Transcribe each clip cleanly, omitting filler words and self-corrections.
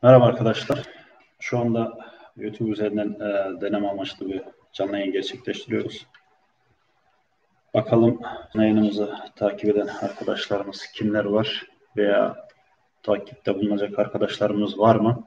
Merhaba arkadaşlar. Şu anda YouTube üzerinden deneme amaçlı bir canlı yayın gerçekleştiriyoruz. Bakalım yayınımızı takip eden arkadaşlarımız kimler var veya takipte bulunacak arkadaşlarımız var mı?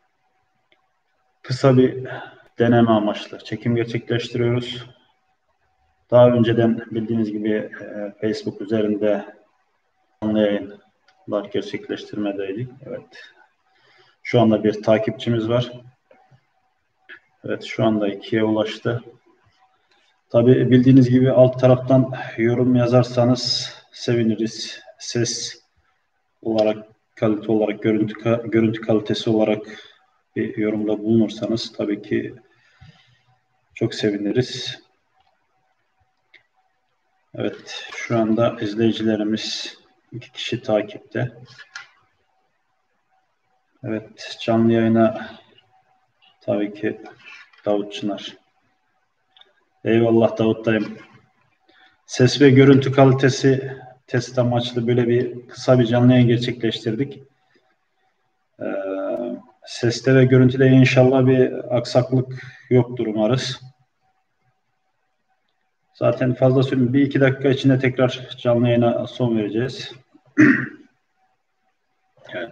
Kısa bir deneme amaçlı çekim gerçekleştiriyoruz. Daha önceden bildiğiniz gibi Facebook üzerinde canlı yayınlar gerçekleştirmedeydik. Evet. Şu anda bir takipçimiz var. Evet, şu anda 2'ye ulaştı. Tabii bildiğiniz gibi alt taraftan yorum yazarsanız seviniriz. Ses olarak, kalite olarak, görüntü kalitesi olarak bir yorumda bulunursanız tabii ki çok seviniriz. Evet, şu anda izleyicilerimiz 2 kişi takipte. Evet, canlı yayına tabii ki Davut Çınar. Eyvallah Davut dayım. Ses ve görüntü kalitesi test amaçlı böyle bir kısa bir canlı yayın gerçekleştirdik. Seste ve görüntüde inşallah bir aksaklık yoktur umarız. Zaten fazla sürmüyor. 1-2 dakika içinde tekrar canlı yayına son vereceğiz. Evet.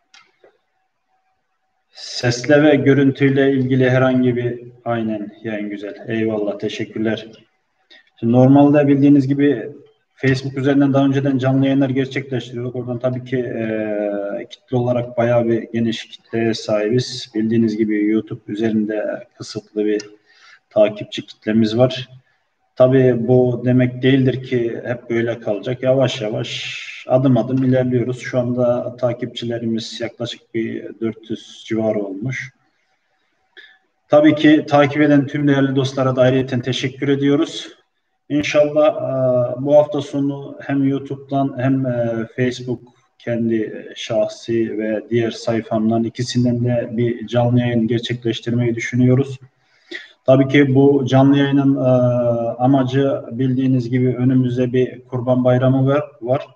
Sesle ve görüntüyle ilgili herhangi bir aynen yayın güzel. Eyvallah, teşekkürler. Şimdi normalde bildiğiniz gibi Facebook üzerinden daha önceden canlı yayınlar gerçekleştiriyorduk. Oradan tabii ki kitle olarak bayağı bir geniş kitleye sahibiz. Bildiğiniz gibi YouTube üzerinde kısıtlı bir takipçi kitlemiz var. Tabii bu demek değildir ki hep böyle kalacak. Yavaş yavaş adım adım ilerliyoruz. Şu anda takipçilerimiz yaklaşık bir 400 civarı olmuş. Tabii ki takip eden tüm değerli dostlara da ayrıyeten teşekkür ediyoruz. İnşallah bu hafta sonu hem YouTube'dan hem Facebook kendi şahsi ve diğer sayfamdan ikisinden de bir canlı yayın gerçekleştirmeyi düşünüyoruz. Tabii ki bu canlı yayının amacı bildiğiniz gibi önümüzde bir Kurban Bayramı var.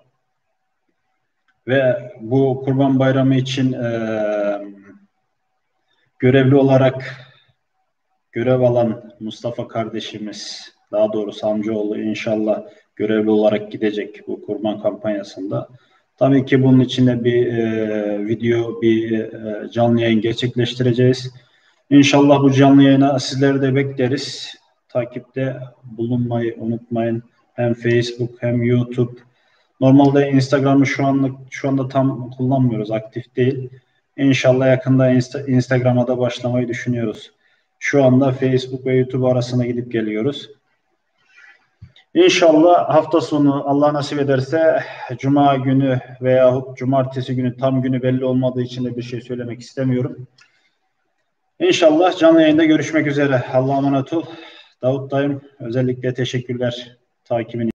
Ve bu Kurban Bayramı için görevli olarak görev alan Mustafa kardeşimiz, daha doğrusu amcaoğlu inşallah görevli olarak gidecek bu kurban kampanyasında. Tabii ki bunun içinde bir video, bir canlı yayın gerçekleştireceğiz. İnşallah bu canlı yayına sizleri de bekleriz. Takipte bulunmayı unutmayın. Hem Facebook hem YouTube. Normalde Instagram'ı şu anda tam kullanmıyoruz, aktif değil. İnşallah yakında Instagram'a da başlamayı düşünüyoruz. Şu anda Facebook ve YouTube arasına gidip geliyoruz. İnşallah hafta sonu Allah nasip ederse Cuma günü veyahut Cumartesi günü, tam günü belli olmadığı için de bir şey söylemek istemiyorum. İnşallah canlı yayında görüşmek üzere. Allah'a emanet ol. Davut dayım özellikle teşekkürler takibin